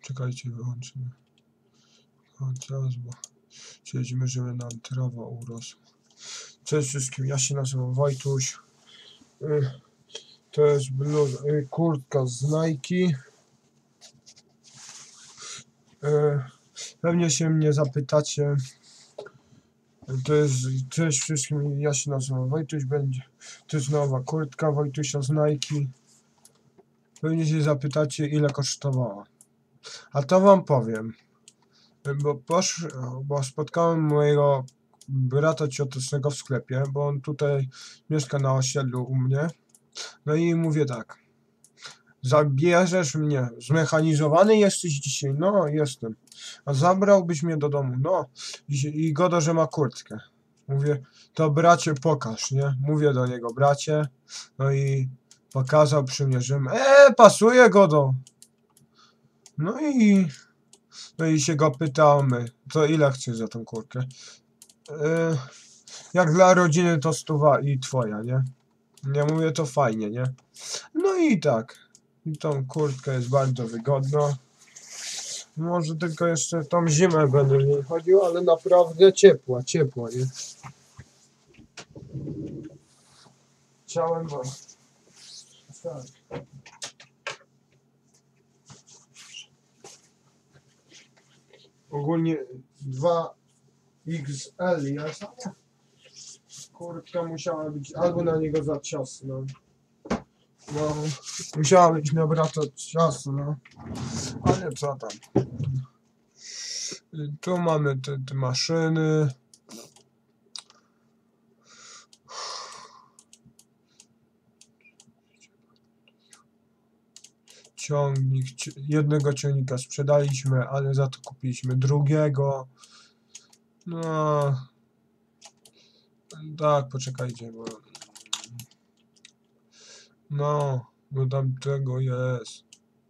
Czekajcie, wyłączymy. Teraz, bo siedzimy, żeby nam trawa urosła. Cześć wszystkim, ja się nazywam Wojtuś. To jest kurtka z Nike. Pewnie się mnie zapytacie. Cześć wszystkim, ja się nazywam Wojtuś, to jest nowa kurtka Wojtusia z Nike. Pewnie się zapytacie, ile kosztowała. A to wam powiem. Bo spotkałem mojego brata ciotecznego w sklepie, bo on tutaj mieszka na osiedlu u mnie. No i mówię tak. Zabierzesz mnie, zmechanizowany jesteś dzisiaj? No, jestem. A zabrałbyś mnie do domu? No. I goda, że ma kurtkę. Mówię, to bracie pokaż, nie? Mówię do niego, bracie. No i pokazał, przymierzymy. Pasuje godo. No i się go pytamy, to ile chcesz za tą kurtkę? Jak dla rodziny to 100 i twoja, nie? Ja mówię, to fajnie, nie? No i tak. I tą kurtkę jest bardzo wygodna. Może tylko jeszcze tą zimę będę w niej chodził, ale naprawdę ciepła, nie? Chciałem wam... Tak. Ogólnie 2XL jest. Kurtka musiała być albo na niego za ciasna. No, musiała być na brata ciasna. Ale co tam? Tu mamy te maszyny. Ciągnik. Jednego ciągnika sprzedaliśmy, ale za to kupiliśmy drugiego. No. Tak, poczekajcie, bo... No, bo tam tego jest.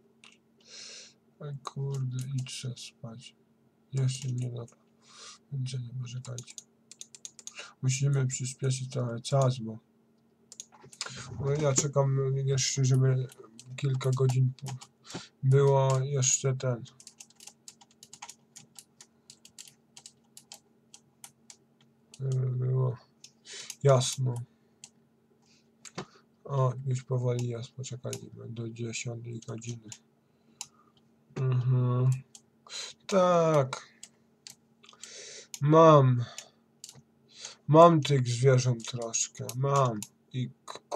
Oj kurde, idź spać. Jeszcze nie na kończenie, poczekajcie. Musimy przyspieszyć trochę czas, bo... No ja czekam jeszcze, żeby kilka godzin było jeszcze było jasno. O, już powoli jest, poczekajcie, do 10 godziny. Tak. Mam tych zwierząt troszkę, mam. I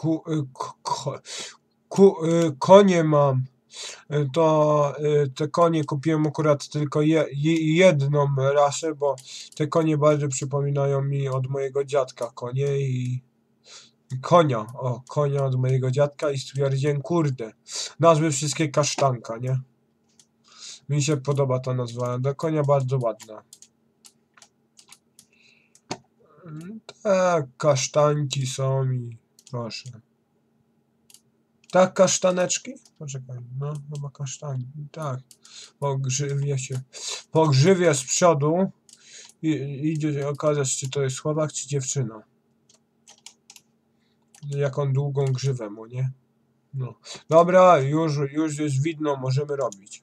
konie mam. To te konie kupiłem akurat tylko jedną rasę, bo te konie bardzo przypominają mi od mojego dziadka konie i konia od mojego dziadka i stwierdziłem, kurde, nazwy wszystkie kasztanka, nie? Mi się podoba ta nazwa, do konia bardzo ładna. Tak, kasztanki są i proszę. Tak, kasztaneczki? Poczekaj, no chyba kasztanki, tak. Po grzywie z przodu idzie się okazać, czy to jest chłopak, czy dziewczyna. Jaką długą grzywę mu, nie? No. Dobra, już jest widno, możemy robić.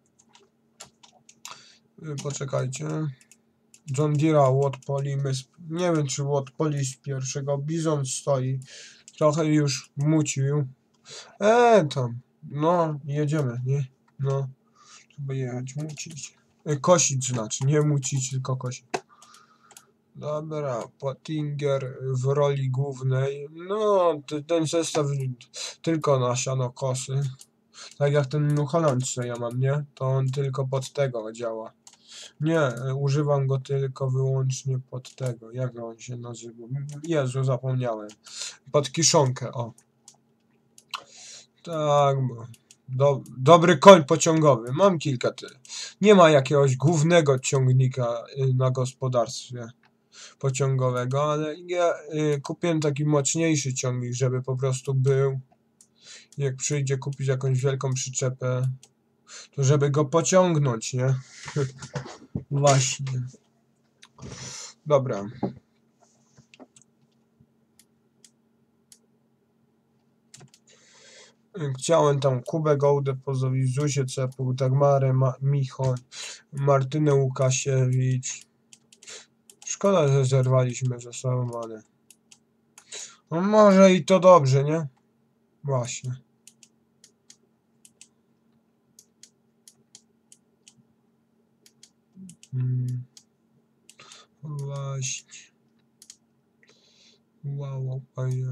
Poczekajcie. John Deere'a odpalimy. Nie wiem, czy odpalić z pierwszego. Bizon stoi. Trochę już mucił. Tam. No, jedziemy, nie? No. Trzeba jechać, mucić. Kosić znaczy, nie mucić, tylko kosić. Dobra, Pottinger w roli głównej. No, ten zestaw tylko na sianokosy. Tak jak ten New Holland, co ja mam, nie? To on tylko pod tego działa. Nie, używam go tylko wyłącznie pod tego. Jak on się nazywa? Jezu, zapomniałem. Pod kiszonkę, o. Tak, dobry koń pociągowy. Mam kilka tyle. Nie ma jakiegoś głównego ciągnika na gospodarstwie pociągowego, ale ja kupiłem taki mocniejszy ciągnik, żeby po prostu był. Jak przyjdzie kupić jakąś wielką przyczepę, to żeby go pociągnąć, nie? Właśnie. Dobra. Chciałem tam Kubę Gołdę pozdrowić, Zuzię Cepuch, Dagmarę Michoń, Martynę Łukasiewicz. Szkoda, że zerwaliśmy ze sobą, ale... No może i to dobrze, nie? Właśnie. Właśnie. Wow, fajnie.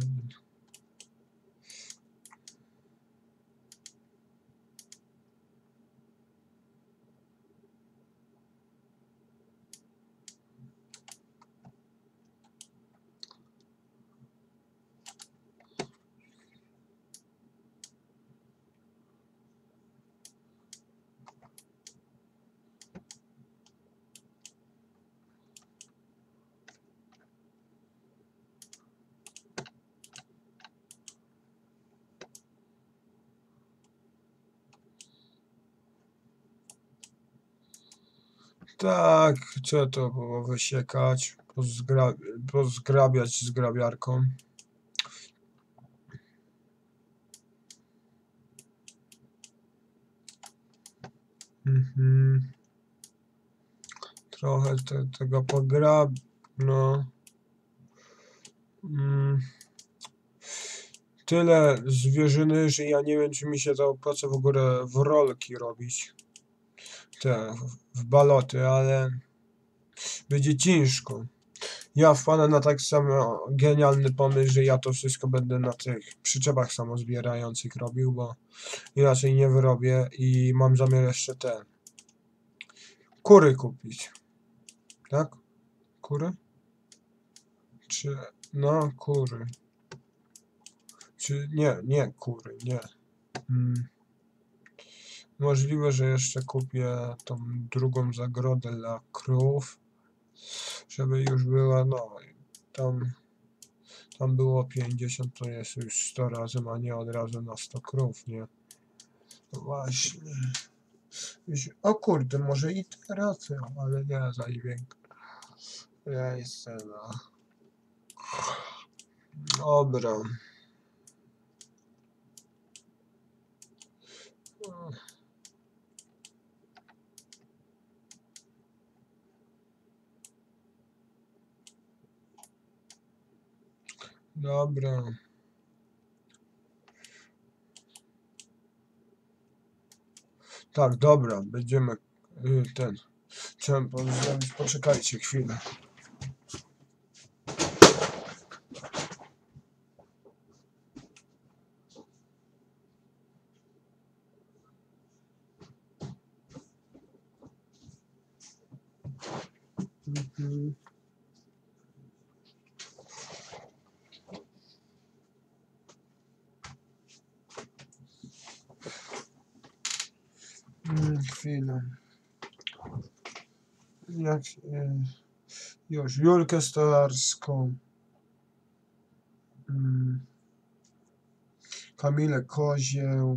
Tak, trzeba to było wysiekać, pozgrabiać z grabiarką. Trochę tego no. Tyle zwierzyny, że ja nie wiem, czy mi się to opłaca w ogóle w rolki robić. W baloty, ale będzie ciężko. Ja wpadłem na tak samo genialny pomysł, że ja to wszystko będę na tych przyczepach samozbierających robił, bo inaczej nie wyrobię i mam zamiar jeszcze te kury kupić. Tak? Kury? Czy... no, kury. Czy... nie, kury, nie. Możliwe, że jeszcze kupię tą drugą zagrodę dla krów, żeby już była, no, tam było 50, to jest już 100 razy, a nie od razu na 100 krów, nie? No właśnie. O kurde, może i teraz, ale nie za dźwięk. Ja jestem, no. Dobra. Dobra. Tak, dobra, będziemy chciałem powiedzieć, poczekajcie chwilę. Chwilę. Już Julkę Stolarską, Kamilę Kozieł,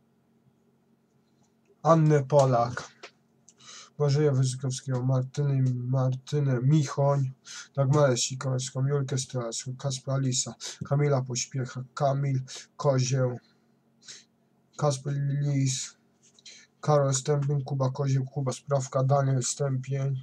Annę Polak, Błażeja Wyżykowskiego, Martynę Michoń, Dagmarę Sikorską, Julkę Stolarską, Kacpra Lisa, Kamila Pośpiecha, Kamil Kozieł, Kacper Lis, Karol Stępień, Kuba Kozieł, Kuba Sprawka, Daniel Stępień,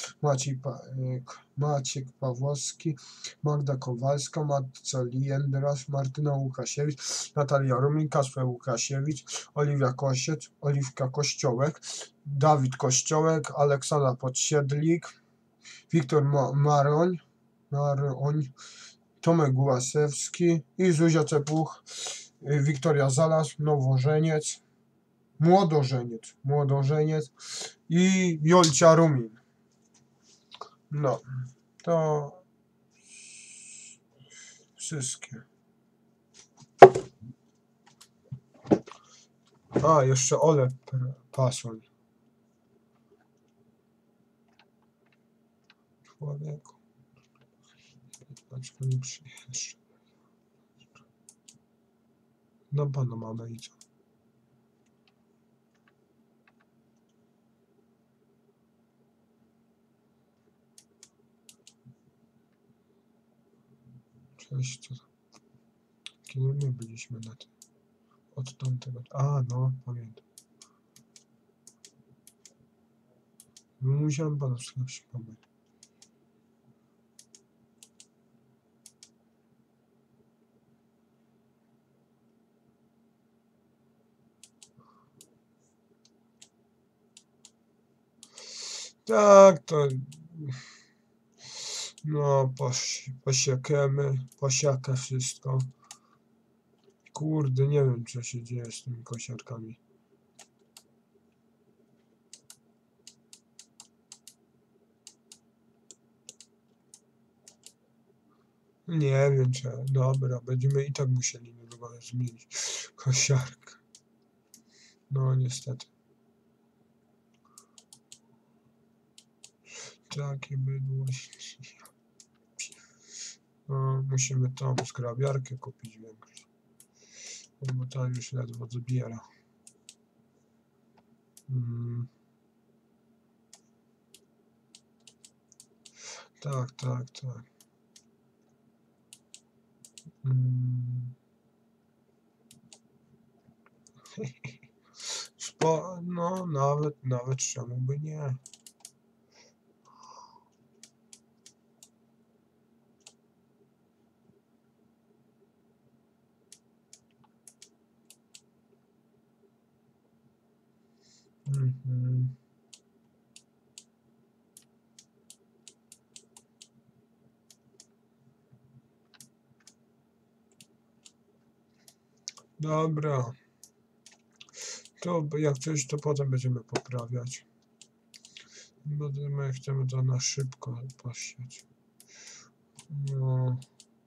Maciek Pawłowski, Magda Kowalska, Marta Liendras, Martyna Łukasiewicz, Natalia Rumin, Kasper Łukasiewicz, Oliwia Kosiec, Oliwka Kościołek, Dawid Kościołek, Aleksandra Podsiedlik, Wiktor Maroń, Tomek Głasewski i Zuzia Cepuch, Wiktoria Zalas, Nowożeniec, Młodożeniec i Jolcia Rumin. No, to wszystkie. A, jeszcze Ole Pasoń. Człowieku. Dlaczego nie przyjeżdża? No, pana mamy i co? Cześć, co? Kiedy my byliśmy na tym? od tamtego. A, no, pamiętam. Musiałem panu przypomnieć. Tak, to... No, posiekę wszystko. Kurde, nie wiem, co się dzieje z tymi kosiarkami. Nie wiem, czy... Dobra, będziemy i tak musieli niedługo zmienić kosiarkę. No, niestety. Takie bydło. No, musimy tą zgrabiarkę kupić większą. Bo ta już ledwo zbiera. Tak, tak, tak. No, nawet czemu by nie. Dobra. To jak coś, to potem będziemy poprawiać. Chcemy to na szybko posiać. No.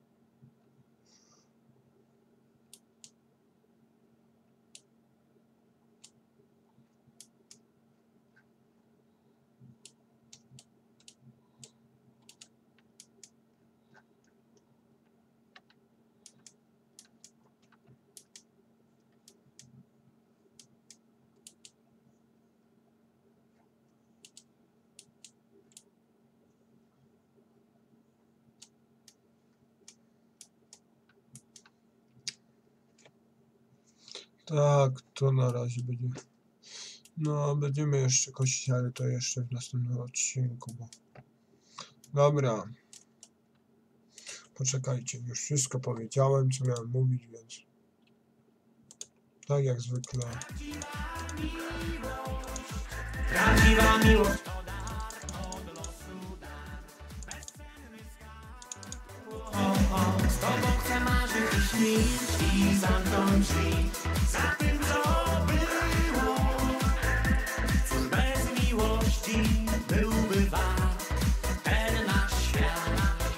Tak, to na razie będzie. No, będziemy jeszcze kosić, ale to jeszcze w następnym odcinku. Dobra. Poczekajcie, już wszystko powiedziałem, co miałem mówić, więc tak jak zwykle. Prawdziwa miłość. Z tobą chcę marzyć i śnić i zamknąć drzwi za tym, co było. Cóż bez miłości byłby wart ten nasz świat.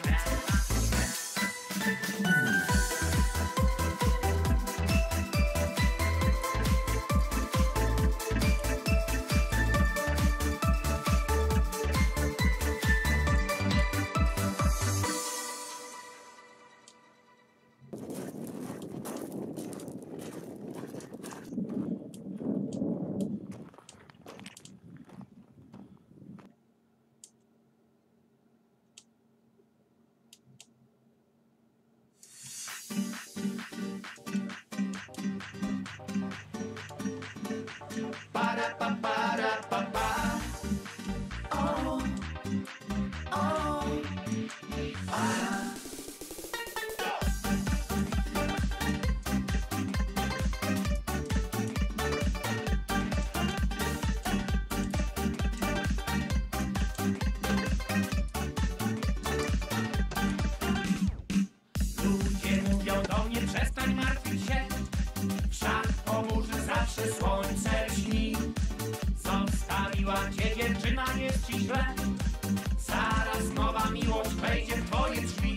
Przestań martwić się, wszak po burzy zawsze słońce lśni. Zostawiła cię dziewczyna, jest ci źle, zaraz nowa miłość wejdzie w twoje drzwi.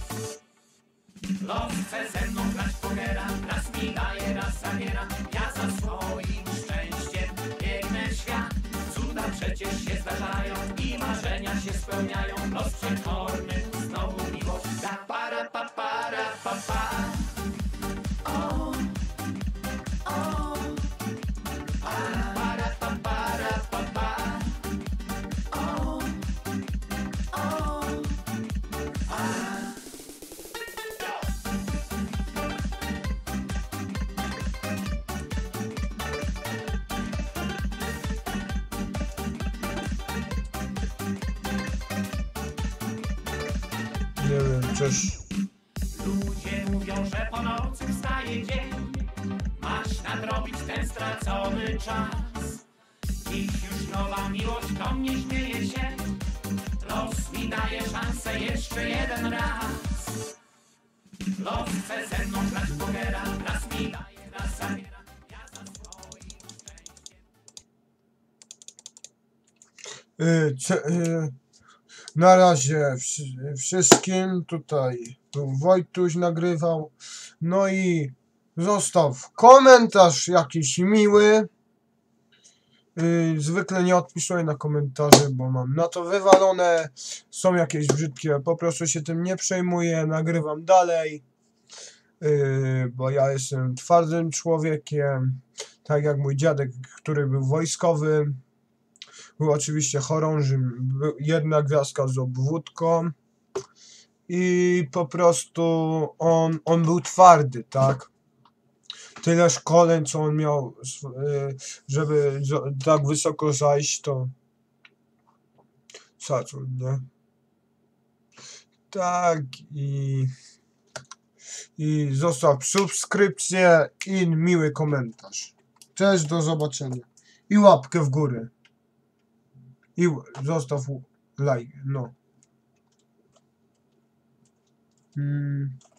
Los chce ze mną grać w pokera, raz mi daje, raz zabiera. Ja za swoim szczęściem biegnę w świat. Cuda przecież się zdarzają i marzenia się spełniają. Los przekorny znowu miłość da. Para pa para pa pa. nie wiem, też... Ludzie mówią, że po nocy wstaje dzień. Masz nadrobić ten stracony czas. Dziś już nowa miłość do mnie śmieje się. Los mi daje szansę jeszcze jeden raz. Los chce ze mną grać w pokera. Raz mi daje, raz zabiera. Ja za swoim szczęściem. Na razie wszystkim tutaj Wojtuś nagrywał. No i zostaw komentarz jakiś miły. Zwykle nie odpisuję na komentarze, bo mam na to wywalone. Są jakieś brzydkie, po prostu się tym nie przejmuję, nagrywam dalej. Bo ja jestem twardym człowiekiem. Tak jak mój dziadek, który był wojskowy. Był oczywiście chorążym, jedna gwiazdka z obwódką. I po prostu on był twardy, tak? Tyle szkoleń, co on miał, żeby tak wysoko zajść, to szacun, nie? Tak, i zostaw subskrypcję i miły komentarz. Cześć, do zobaczenia. I łapkę w górę. I zostaw like, no.